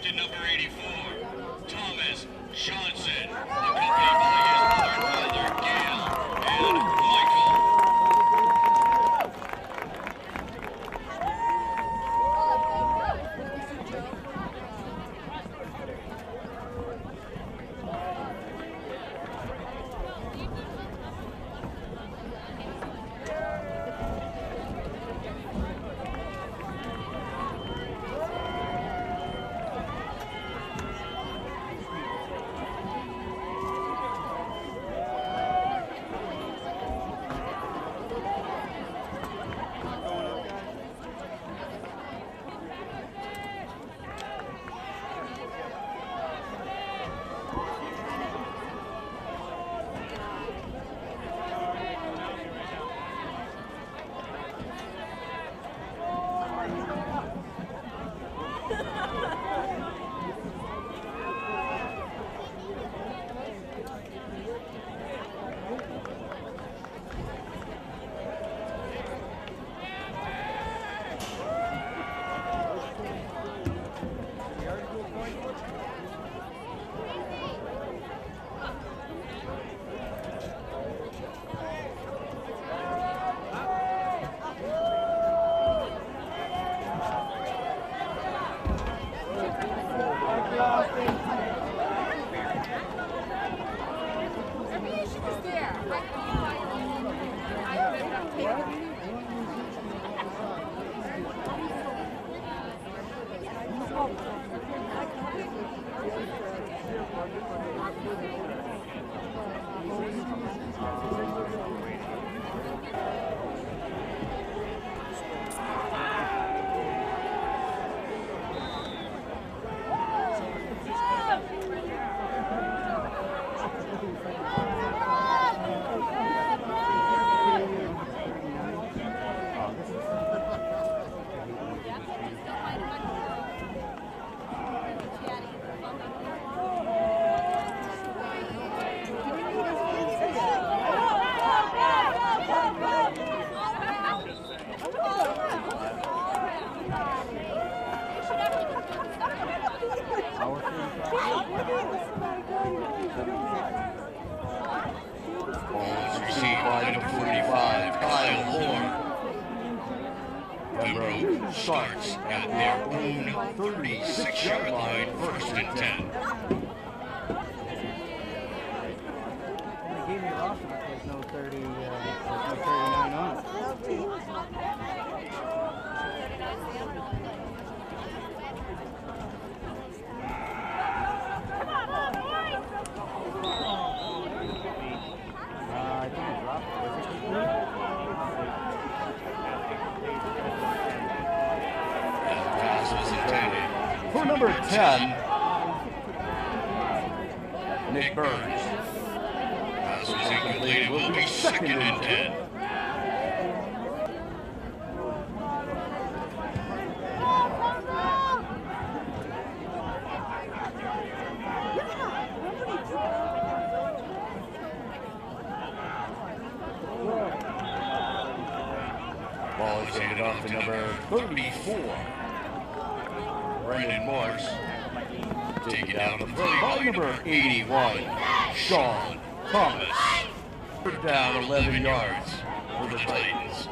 to number 84, Thomas Johnson, accompanied by his mother and father, Gail and Michael. Pembroke starts at their own 36-yard line, 1st and 10. They gave me a roster, but there's no 39 on it. I think I dropped it. For number 10, Nick Burns. Pass was incomplete. It will be 2nd and 10. Ball is handed off to number 34. Brendan Morse, taken down the play by number 81, Sean Thomas. Third down, 11 yards for the Titans.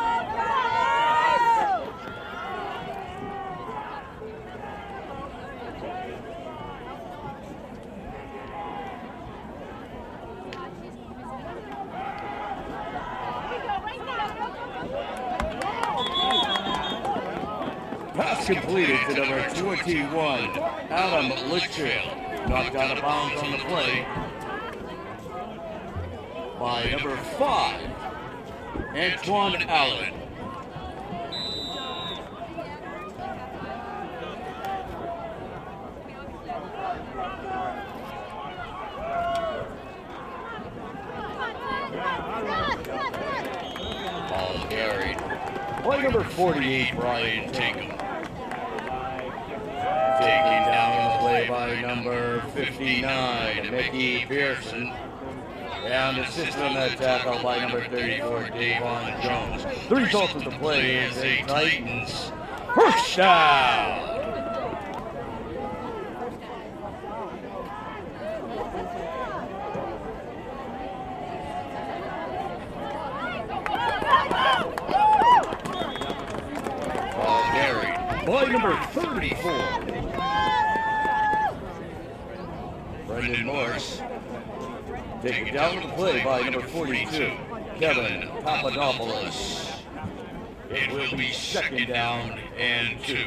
Pass completed to number 21, Adam Litchfield. Knocked out of bounds on the play by number 5, Antoine Allen. Ball carried by number 48, Brian Tinkham. Taking down the play by number 59, Mickey Pearson. And assisted on that tackle by number 34, Davon Jones. The result of the play is a Titans first down. by number 34. Brendan Morris. Taken down to the play by number 42, Kevin Papadopoulos. It will be second down and 2.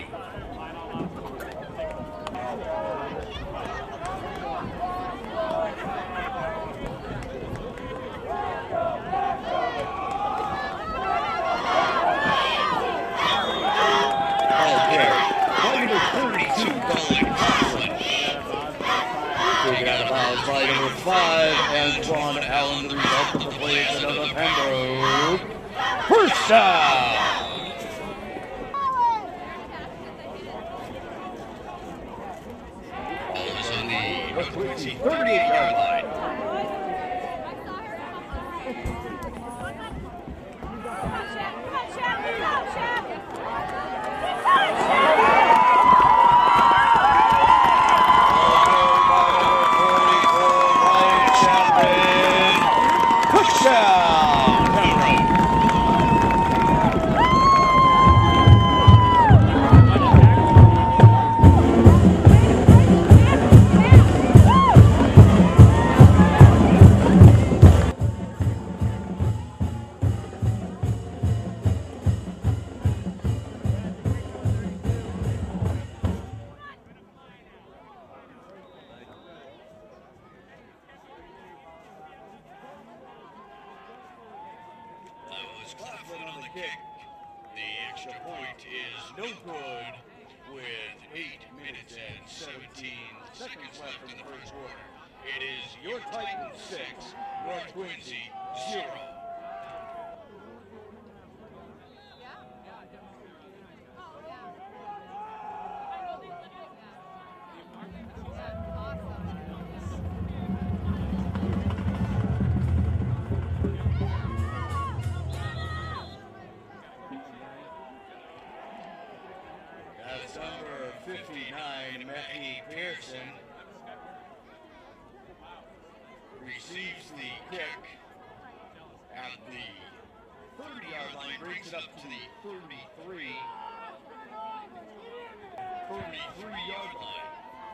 Taken out of bounds by number 5, Antoine Allen. The result of the play is another Pembroke. First down! Ball is on the Quincy 38-yard line. Claflin on the kick. The extra point is no good with 8 minutes and 17 seconds left in the first quarter. It is your Titans 6, North Quincy 0. That's number 59, Matthew Pearson, receives the kick at the 30-yard line, brings it up to the 33-yard line.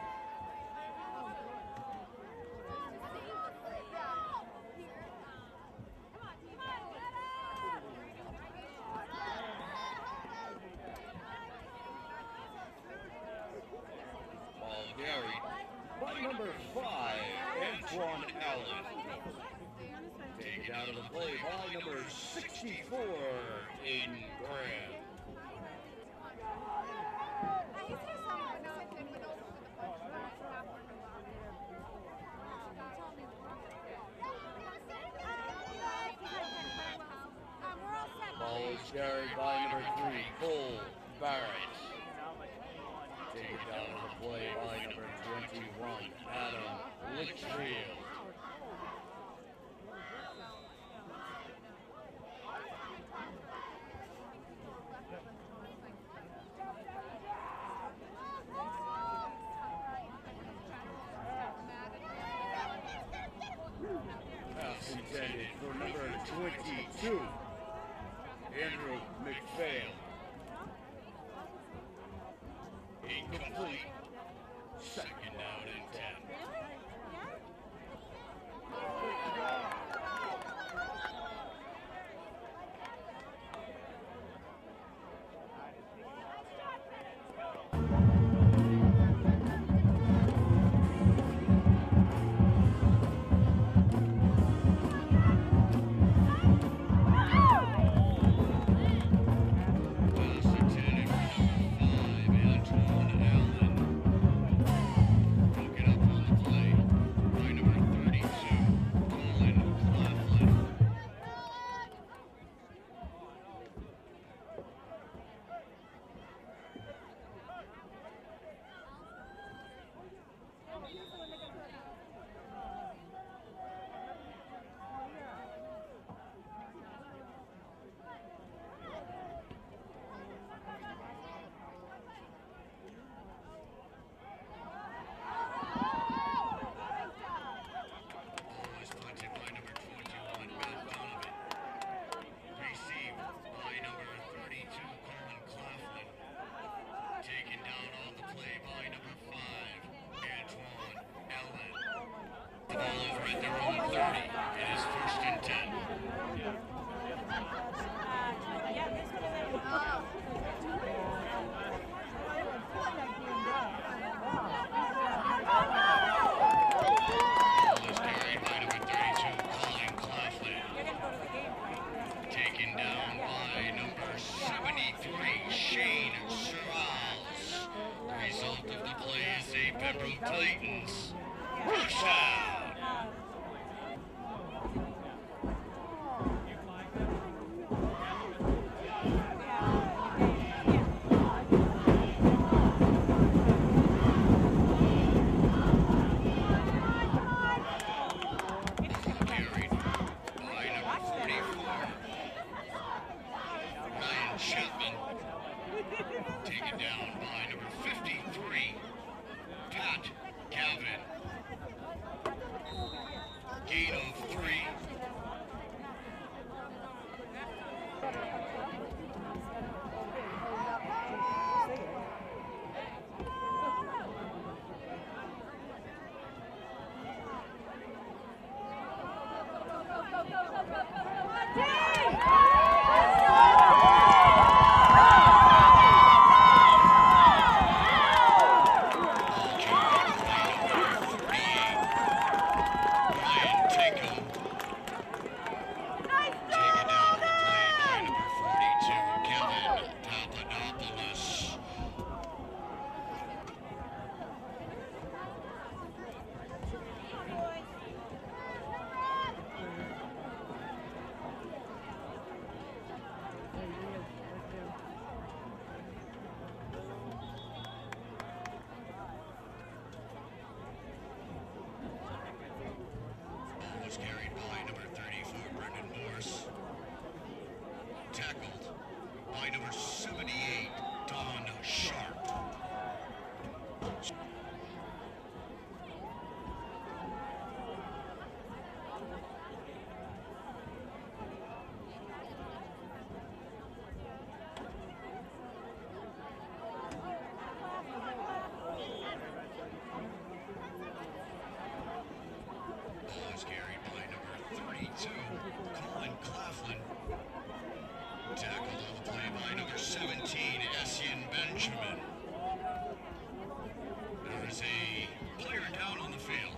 Carried by number 5, Antoine Allen. Taken out of the play by number 64, Aiden Graham. Ball is carried by number 3, Cole Barrett. Taken down to the play by number 21, Adam Litchfield. Pass intended for number 22, Andrew McPhail. Incomplete. Second down and 10. Shane Strauss. Result of the play is a Pembroke Titans first down. Taken down by number 53, Pat Gavin. Gain of 3. Was carried by number 34, Brendan Morse. Tackled by number 78, Don Sharp. Was carried by number 32, Colin Claflin. Tackled on the play by number 17, Essian Benjamin. There is a player down on the field.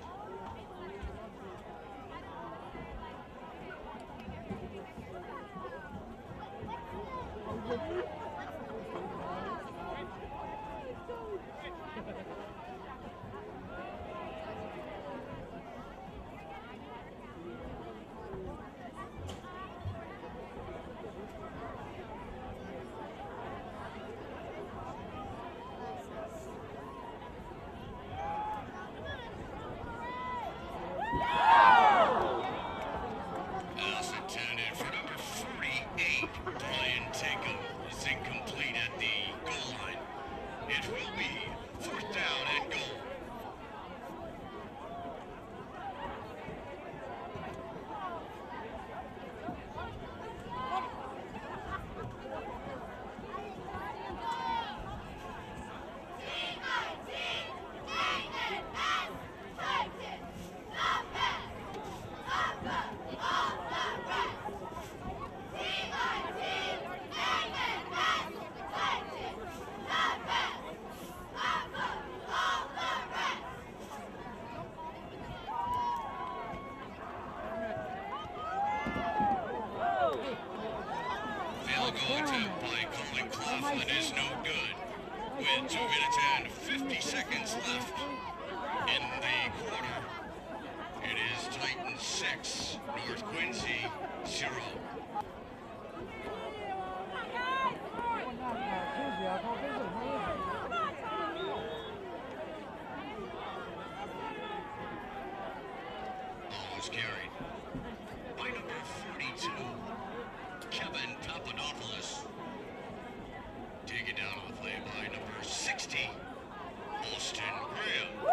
Pass intended for number 48, Brian Taco. Is incomplete at the goal line. It will be 4th down and goal. Field goal attempt by Colin Claflin is no good. With 2 minutes and 50 seconds left in the quarter, it is Titans 6, North Quincy 0. Ball was carried by number 42, Kevin Papadopoulos. Taken down on the play by number 60, Austin Graham.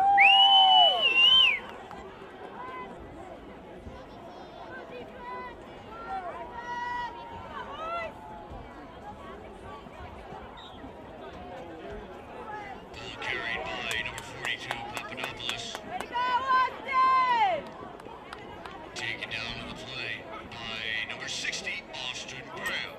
Ball carried by number 42, Papadopoulos. Taken down on the play by number 60, Austin Graham.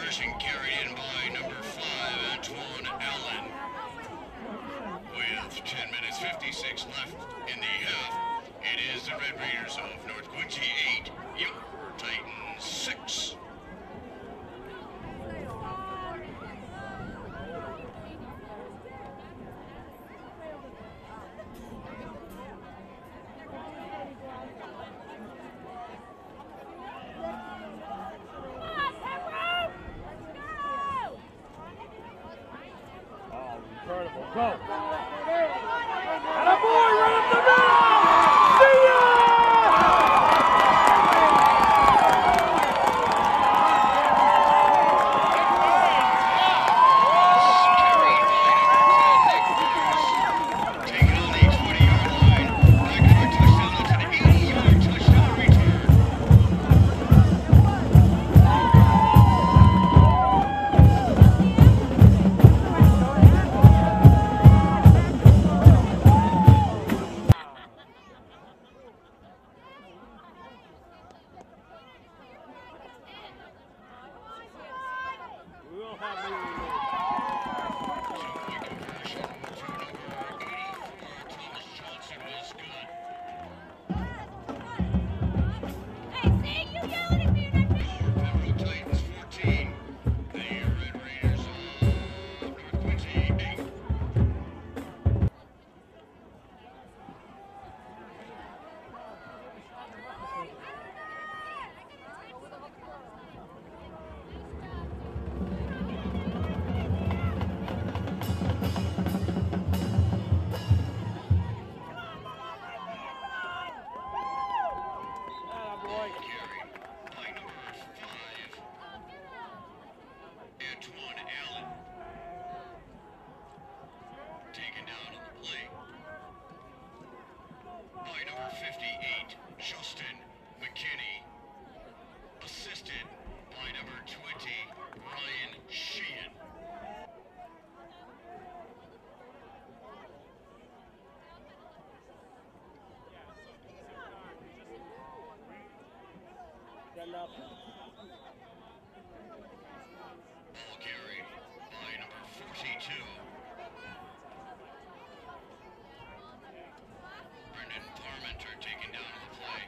conversion carried in by number 5, Antoine Allen. With 10 minutes 56 left in the half, it is the Red Raiders of North Quincy 8, your Titans 6. Incredible. Go. And a boy right up the middle. See ya! Taking on the 20-yard line. Back on our touchdown onto the 80-yard touchdown return. Antoine Allen taken down on the play by number 58, Justin McKinney, assisted by number 20, Ryan Sheehan. Ball carried by number 42. Brendan Parmenter taken down on the play.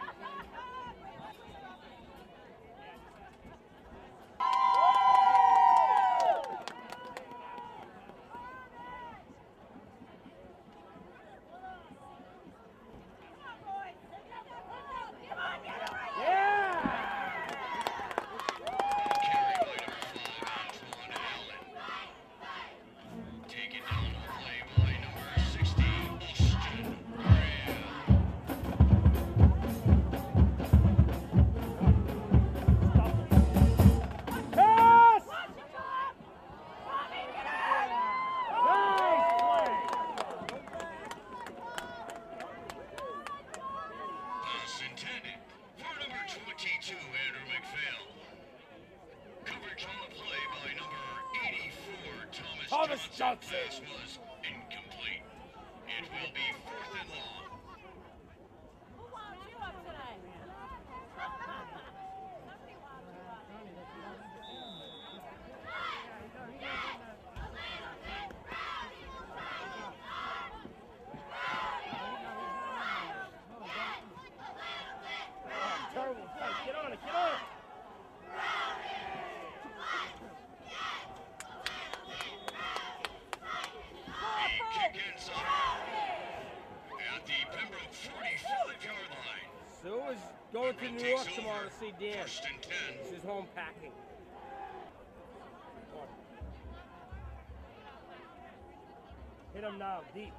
Intended for number 22, Andrew McPhail. Coverage on the play by number 84, Thomas Johnson. Pass was incomplete. It will be 4th and long. Who wound you up today? Terrible. Get on it. Get on it. The kick inside at the Pembroke 45-yard line. Sue is going to New York tomorrow to see Dan. 1st and 10. She's home packing. Hit him now, deep.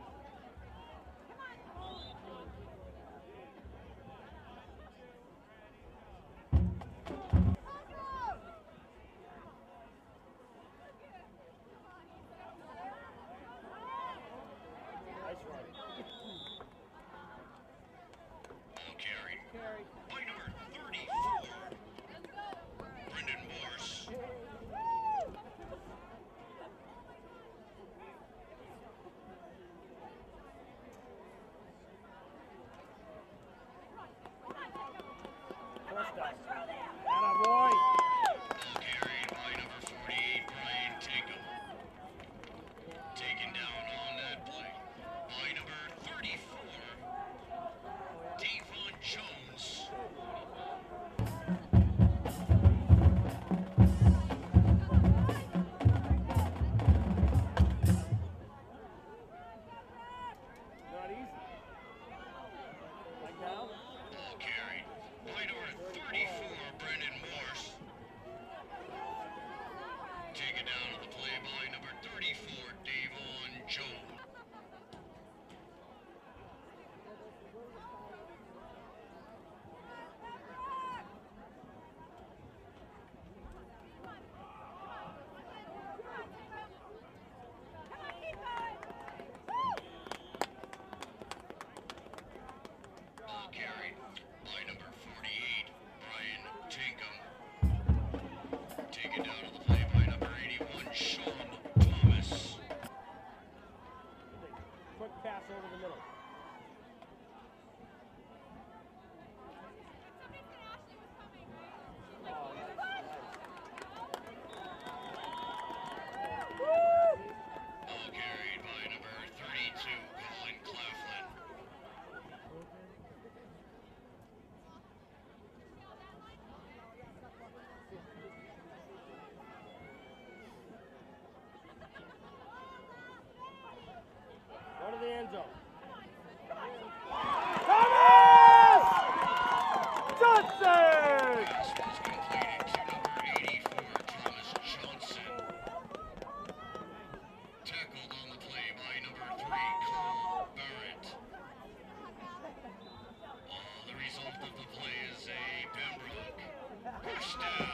Ball carried by number 34, Brendan Morse. touchdown.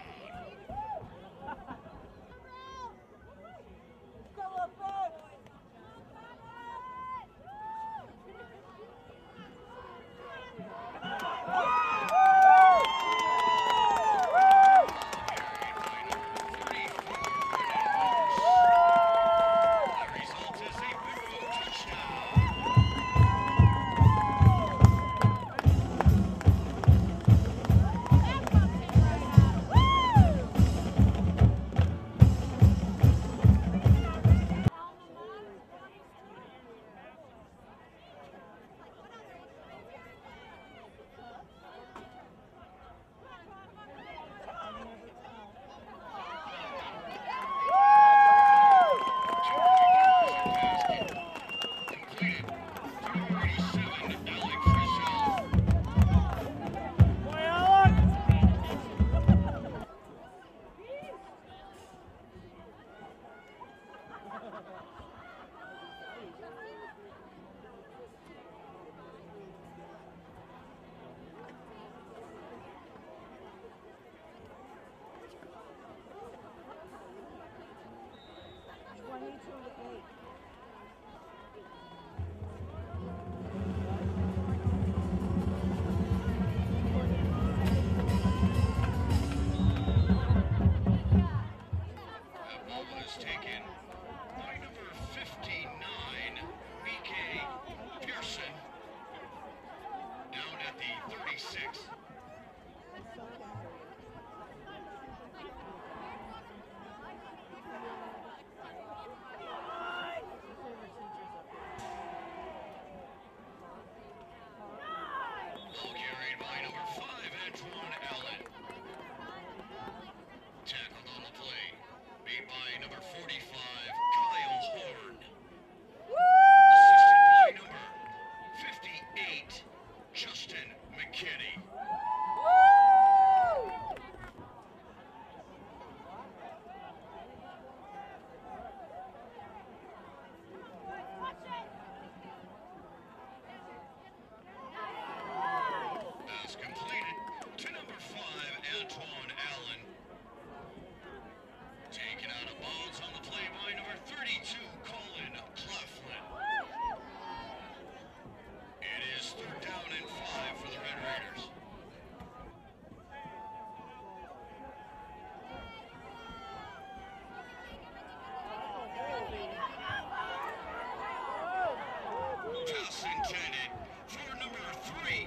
Pass intended for number 3,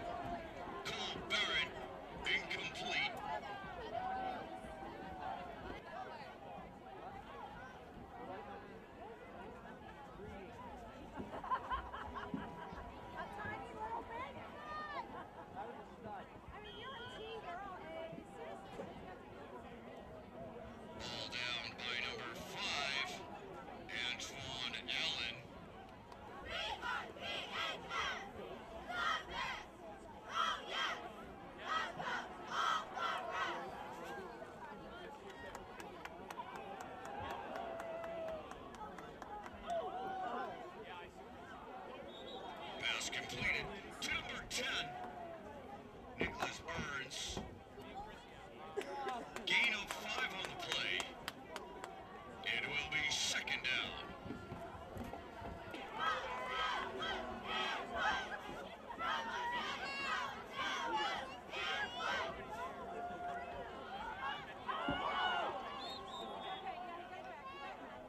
Cole Barrett, incomplete. Ball down by number 5, Antoine Allen. Pass completed to number 10, Nicholas Burns. Gain of 5 on the play. It will be second down.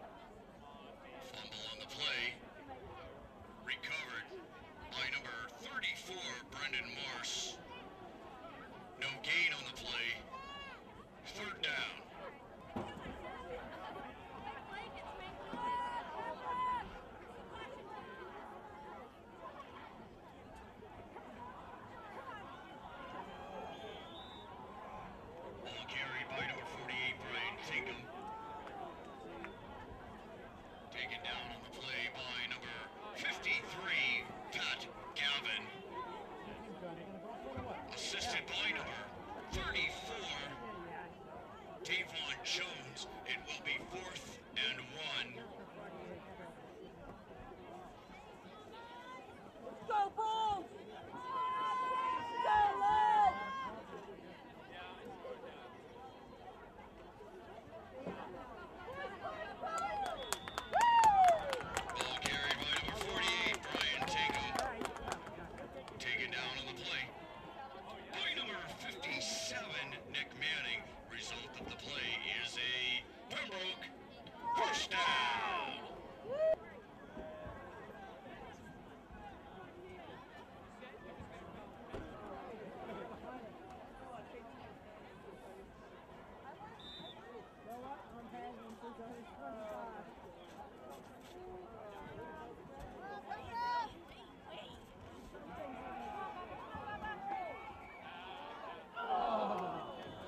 Fumble on the play. Recovered by number 3.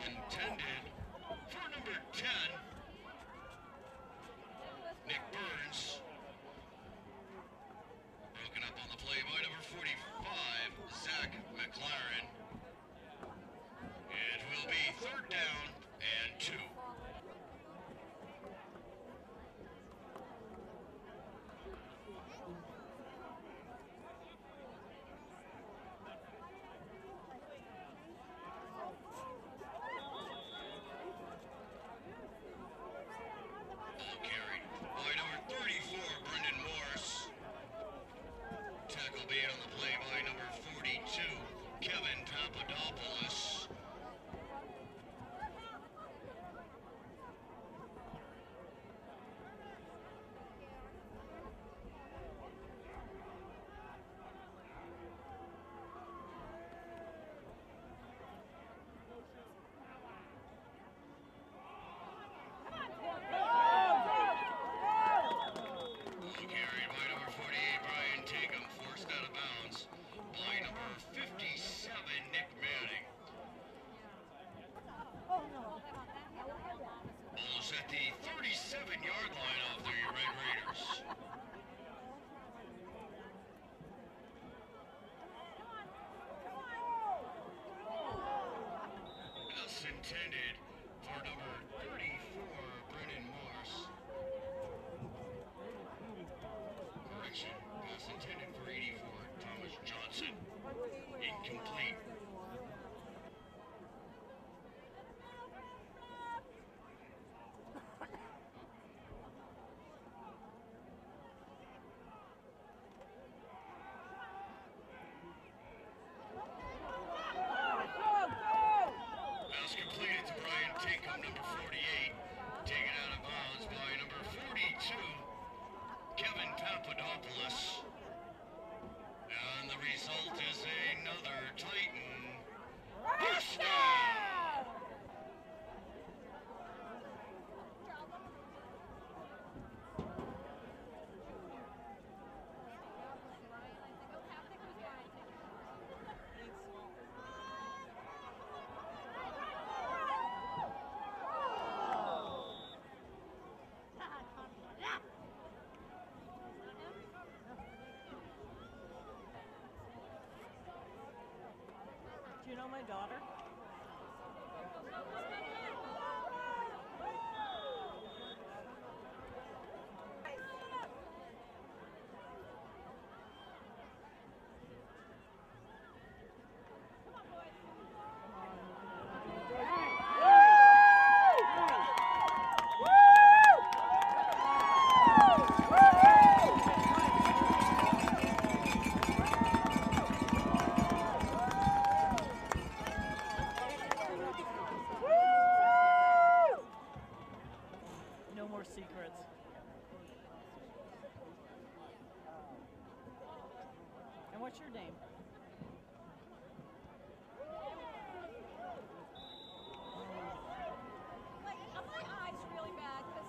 intended for number 10, Nick Burns. Broken up on the play by number 45, Zach McLaren. It will be 3rd down and 2. At the 37-yard line of the Red Raiders. That's intended for number 34, Brendan Morse. Correction, that's intended for 84, Thomas Johnson. Incomplete. And the result is another Titan touchdown! Do you know my daughter? Secrets. And what's your name? Like, my eyes really bad because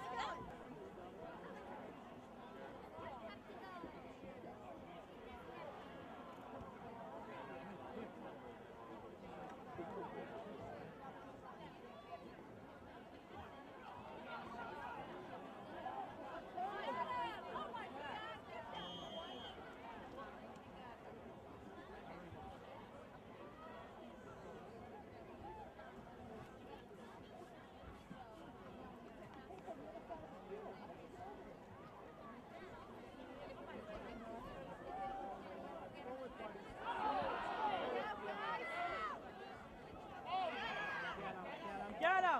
Get him!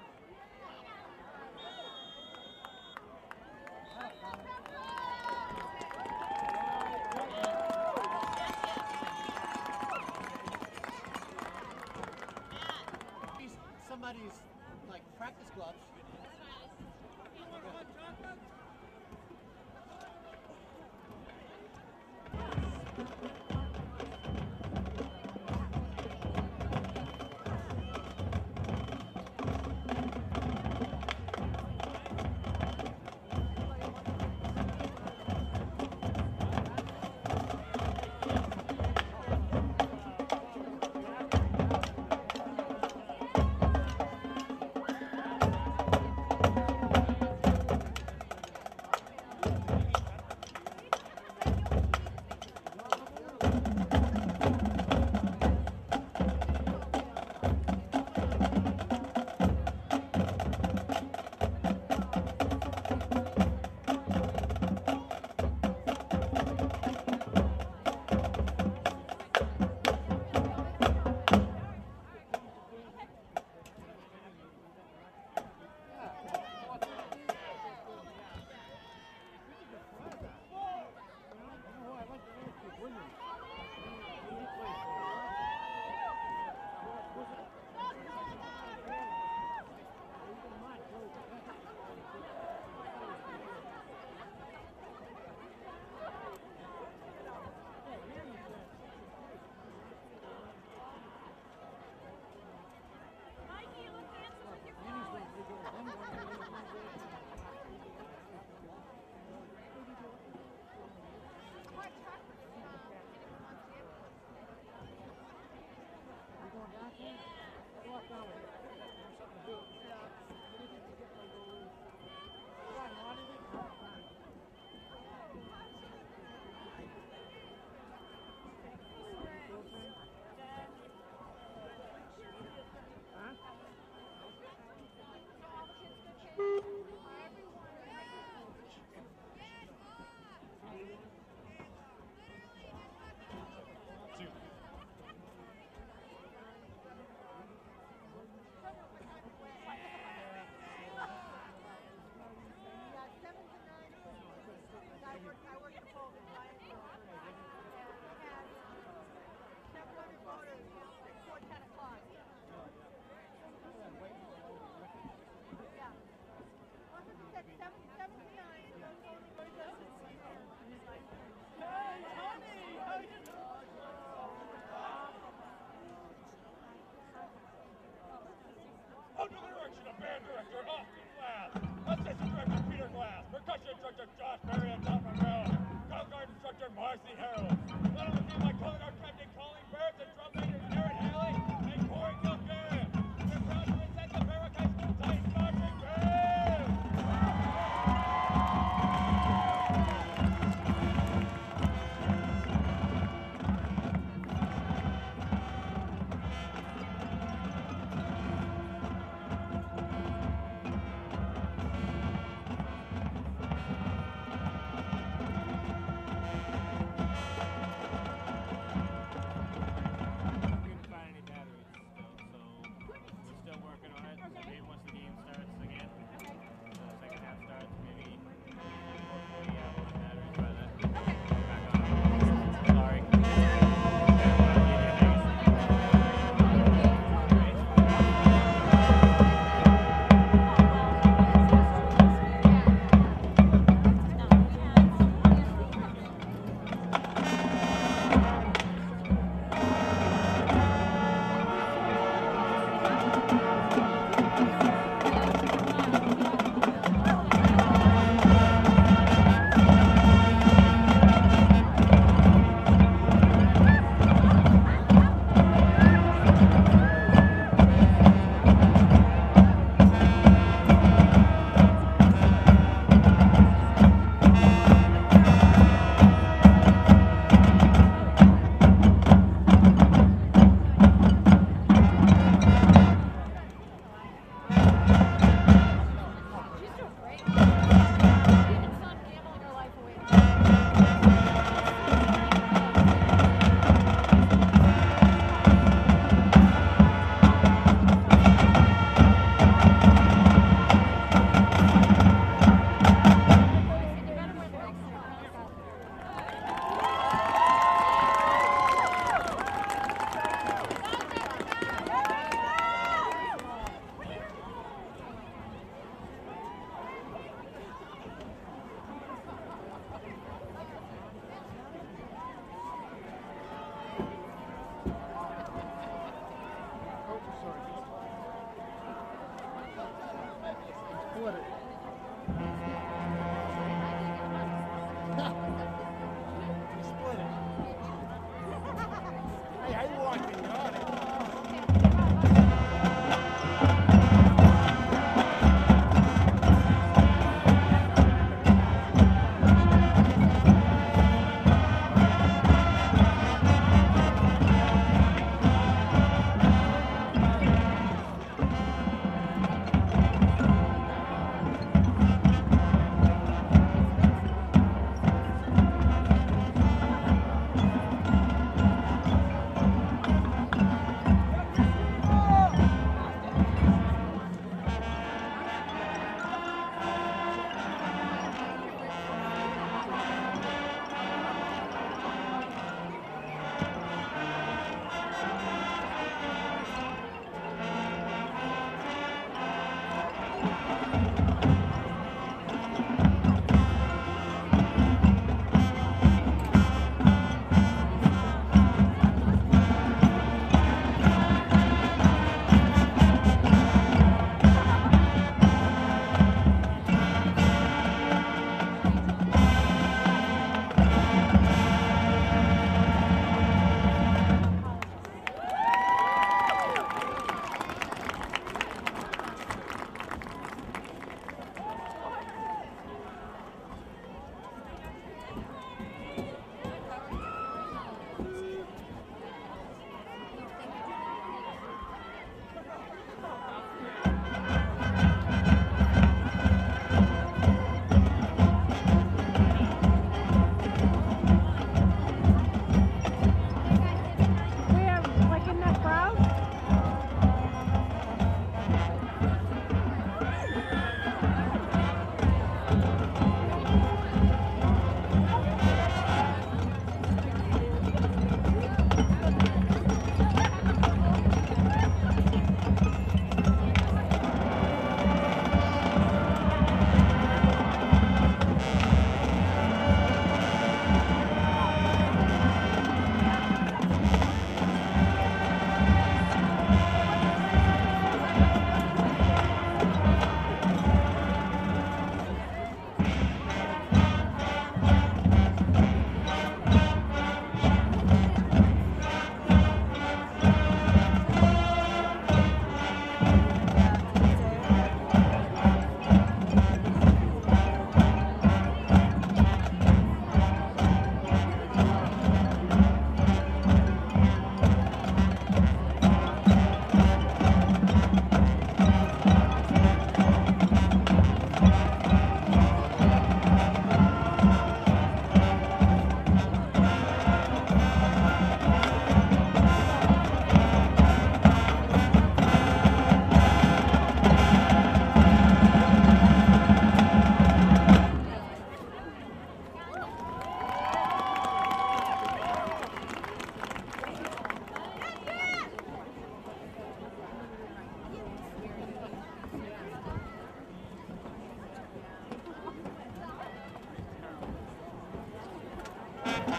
Somebody's like practice gloves.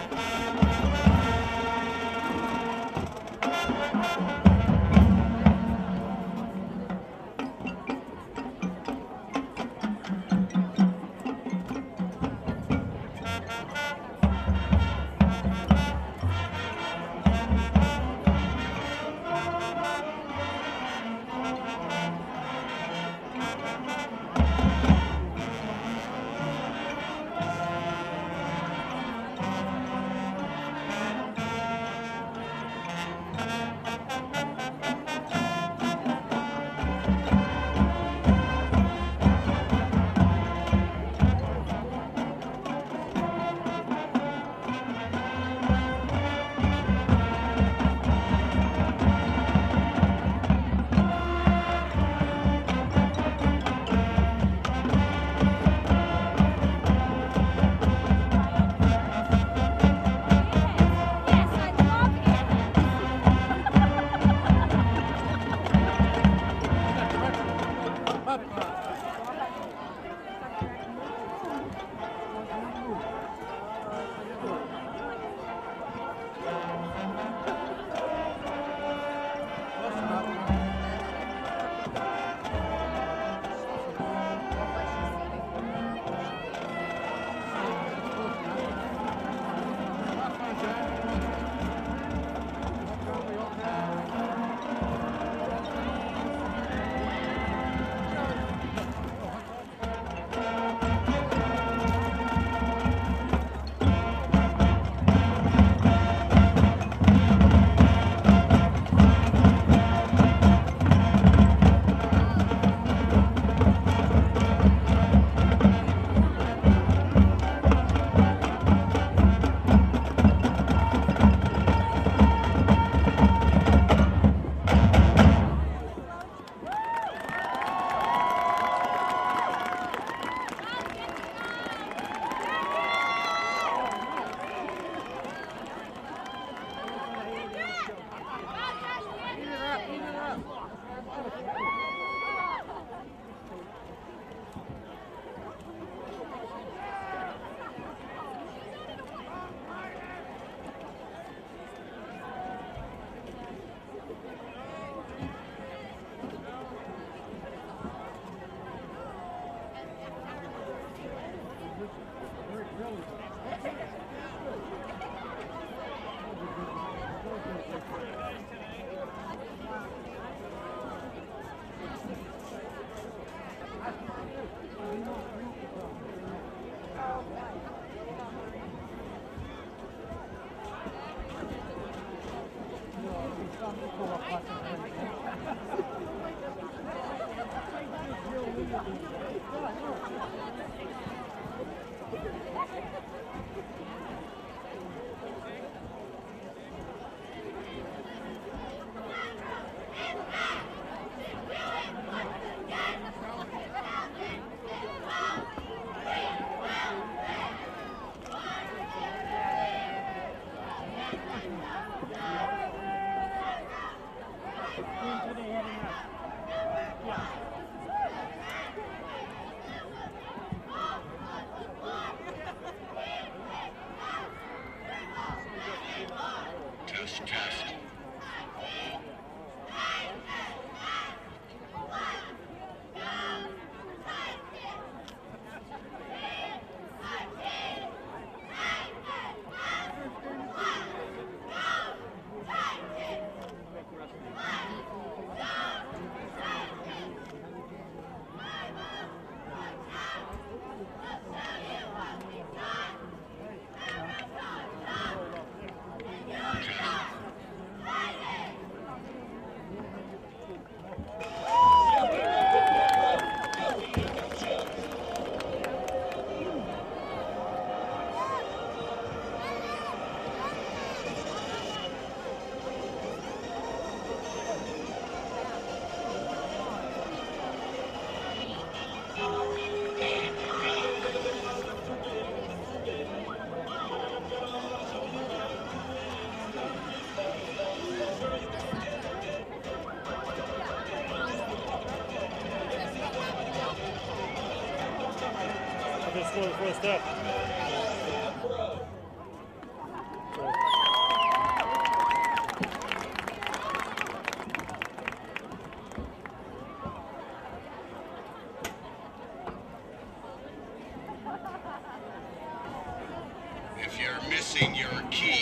Just for the first step. key.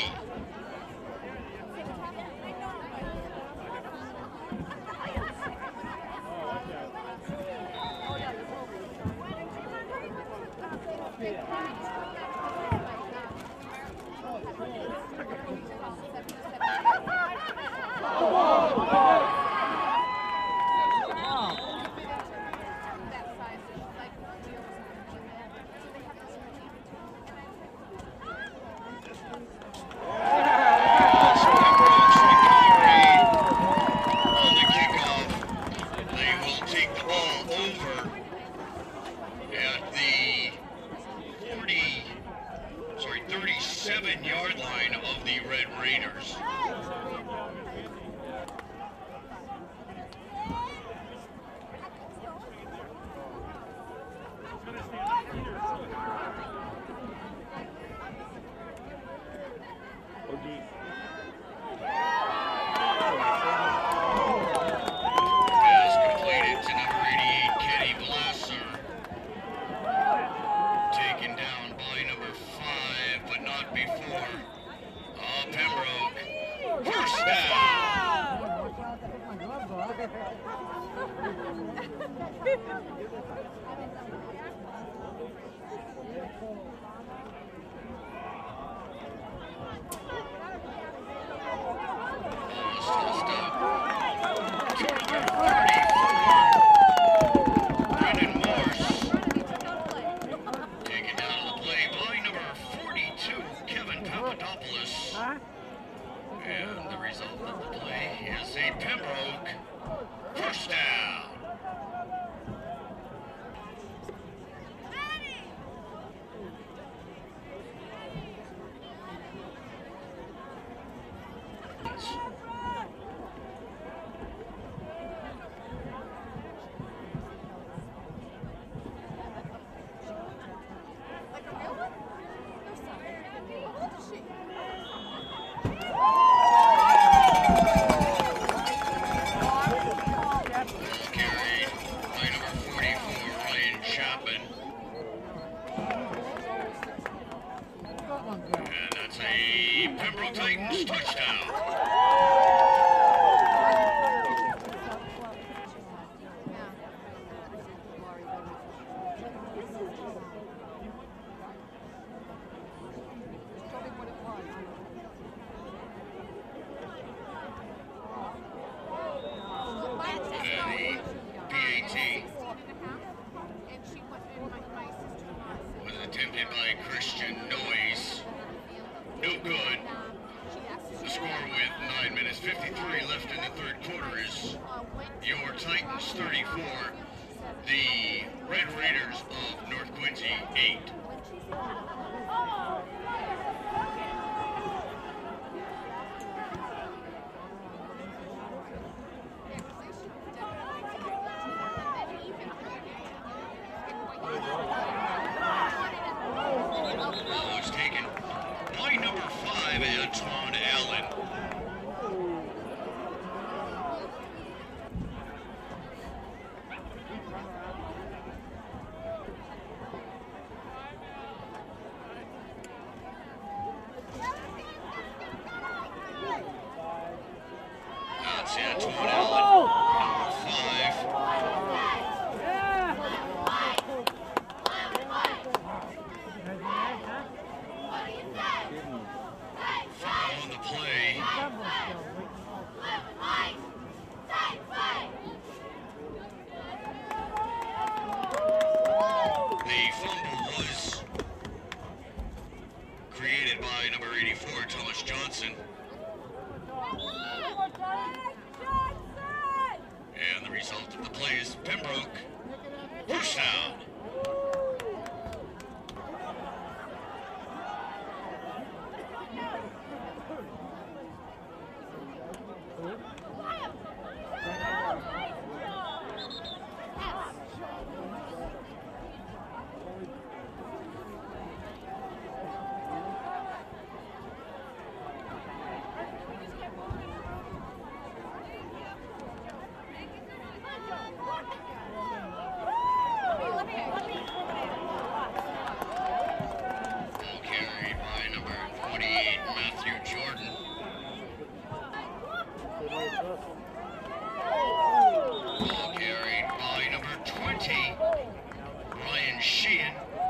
Pembroke, first down. And the result of the play is a Pembroke first down. Pembroke Titans touchdown. Attempted by Christian Noise. No good. The score with 9 minutes 53 left in the third quarter is your Titans 34, the Red Raiders of North Quincy 8. And the result of the play is Pembroke first down. Sheehan.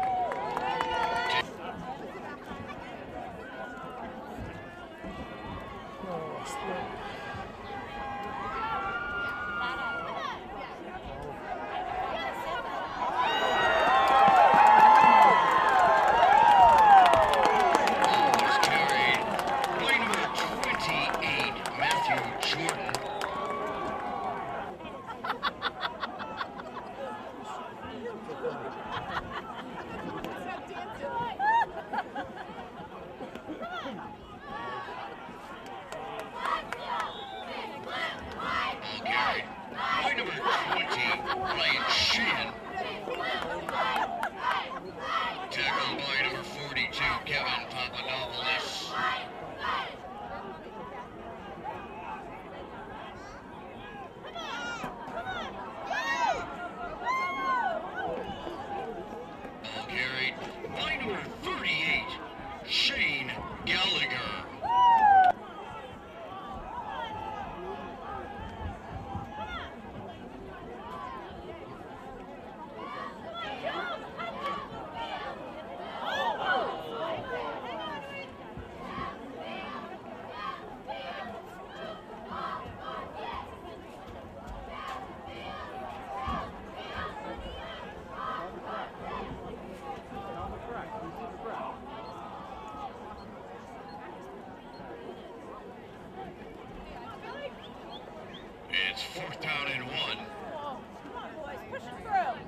It's 4th down and 1. Come on, boys, push it through.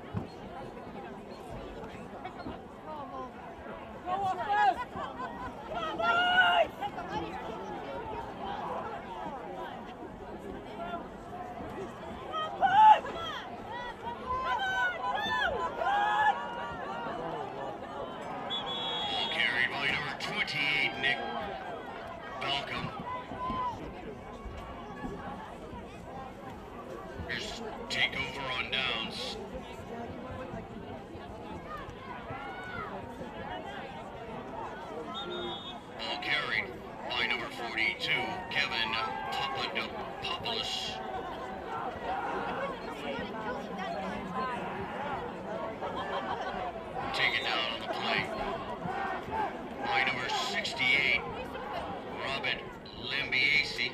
Go offense! Come on, boys! Ball carried by number 28, Nick Balcom. Here's takeover on downs. Ball carried by number 42, Kevin Papadopoulos. Taken down on the play by number 68, Robert Lambiasi.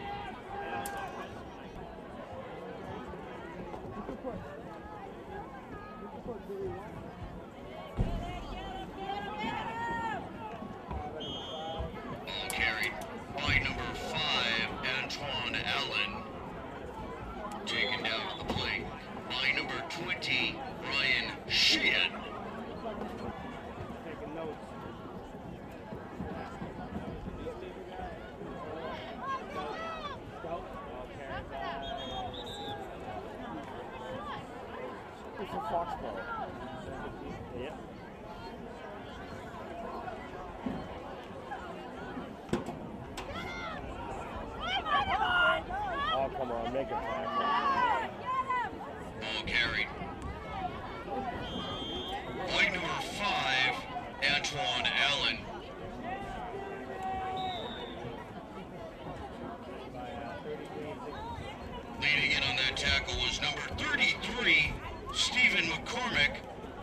Ball carried by number 5, Antoine Allen. Taken down on the play by number 20, Ryan Sheehan. Taking notes. It's a foxborough. Yeah. Oh, come on, make it back. Ball carried by number 5, Antoine Allen. Leading in on that tackle was number 33, Stephen McCormick.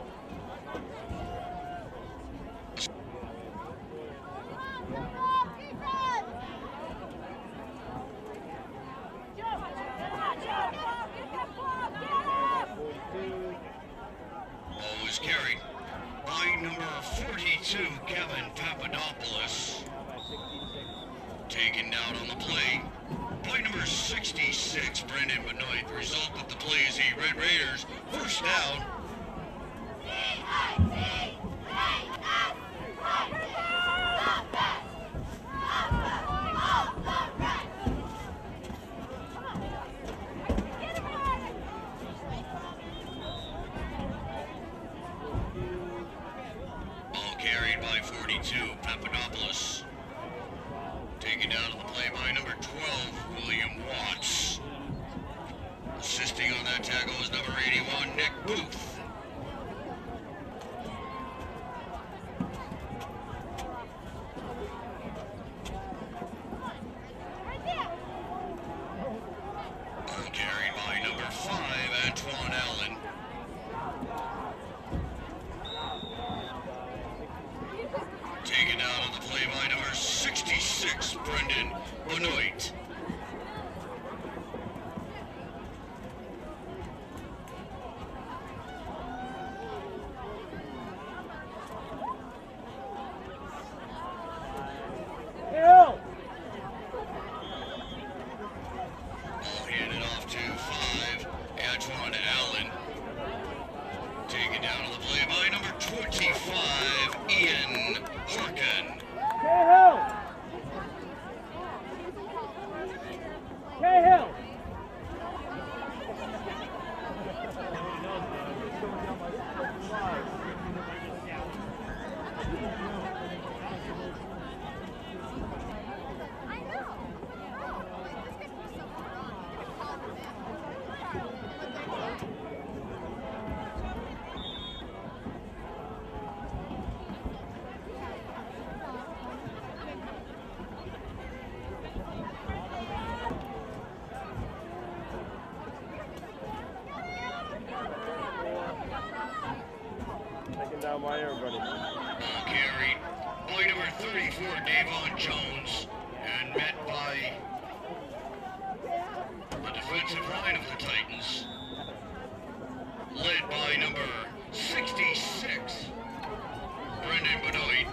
Ball was carried by number 42, Kevin Papadopoulos. Taken down on the play by number 66, Brendan Benoit. The result of the play is the Red Raiders first down. Ball carried by 42, Papadopoulos. Taken down on the play by number 12, William Watts. Assisting on that tackle was number 81, Nick Booth. Ball carried by number 5, Antoine Allen. Taken out on the play by number 66, Brendan Benoit. Ball handed off to 5, Antoine Allen. Taken down on the play by number 25, Ian Harkin. Cahill! Down by everybody. Ball carried by number 34, Davon Jones, and met by the defensive line of the Titans, led by number 66, Brendan Benoit.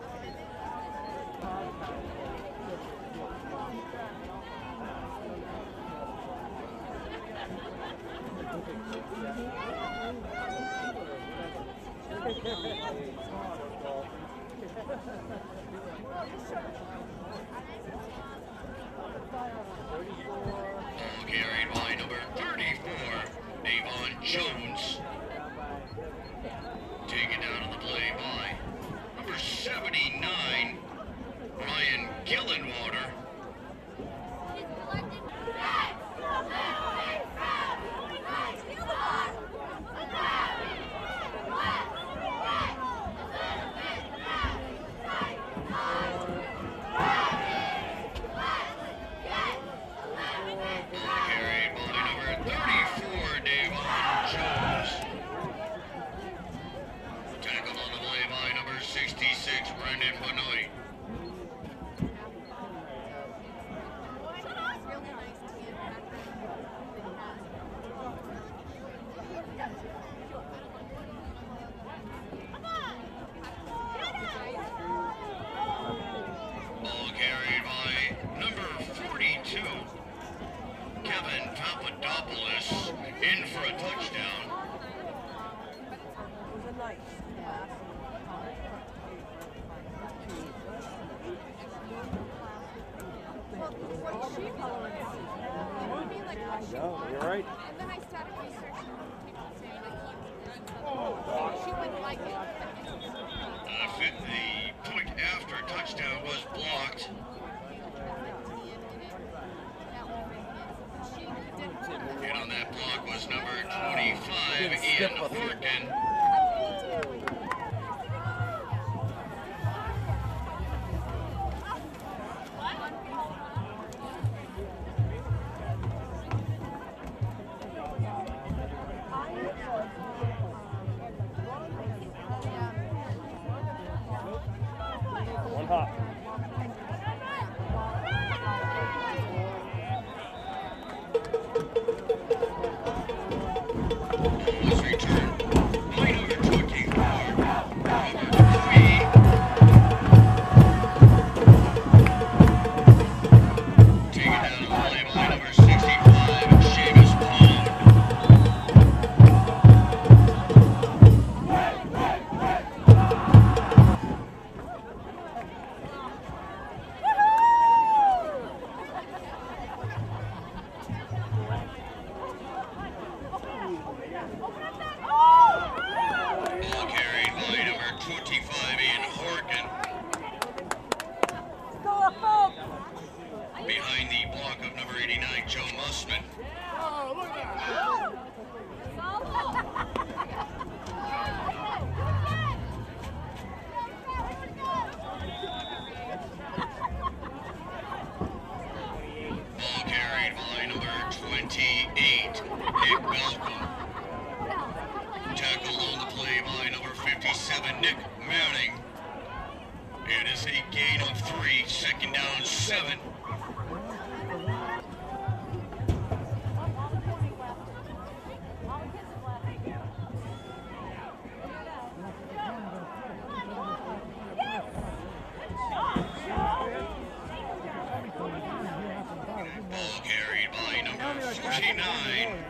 Ball carried by number 34, Davon Jones. Taken down on the play by number 79, Ryan Gillenwater. Brendan Benoit. Ball carried by number 42, Kevin Papadopoulos, in for a touchdown. No, you're right. And then I started researching people saying that she wouldn't like it. The point after touchdown was blocked. And on that block was number 25, Ian Harkin. One hop. Was returned by number 24, taken out of the play by number 65, Seamus Pound. Ball carried by number 25, Ian Horgan. Behind the block of number 89, Joe Mussman. Ball carried by number 28, Nick Malcolm. Tackled on the play by number 57, Nick Manning. It is a gain of 3, second down 7. Ball carried by number 49.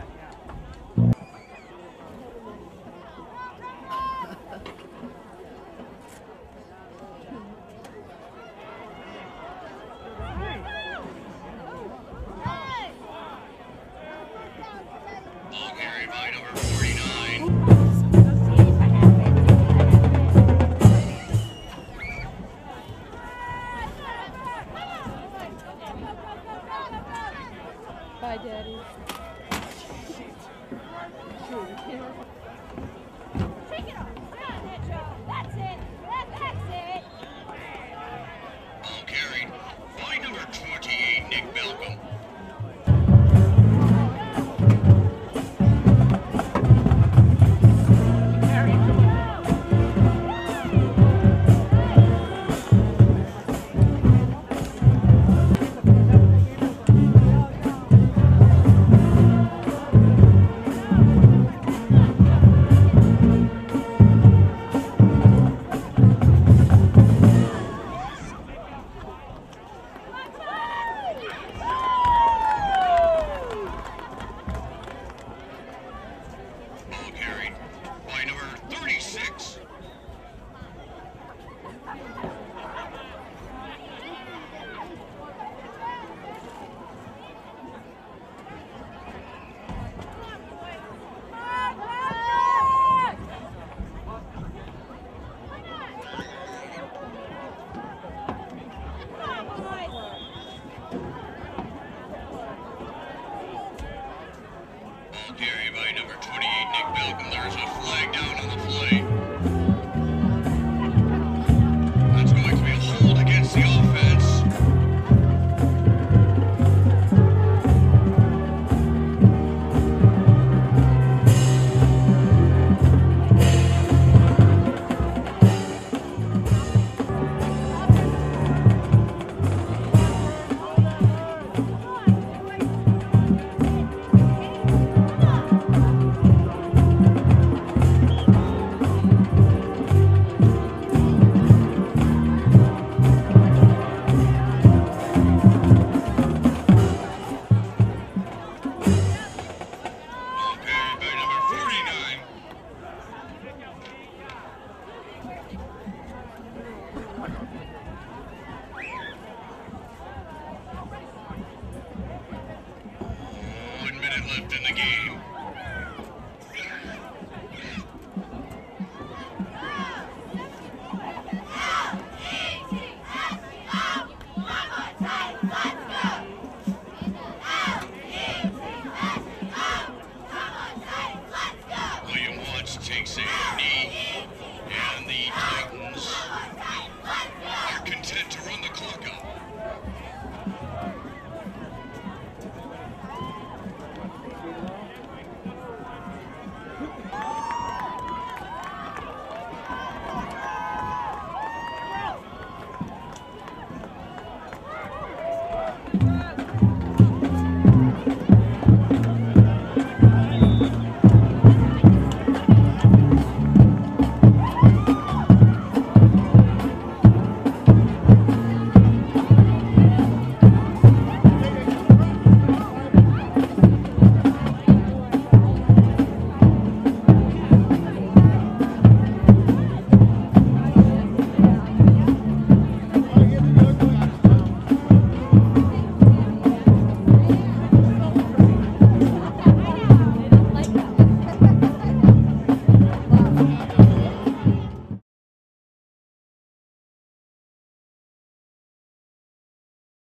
Ball carried by number 49. Bye, Daddy. Take it off. That's it, Joe. That's it. That's it. Ball carried by number 28, Nick Malcolm. Ball carried by number 36. Ball carried by number 28, Nick Malcolm. There's a flag down on the play. That's going to be a hold against the offense. Ball carried by number 49. One minute left in the game. William Watts takes a knee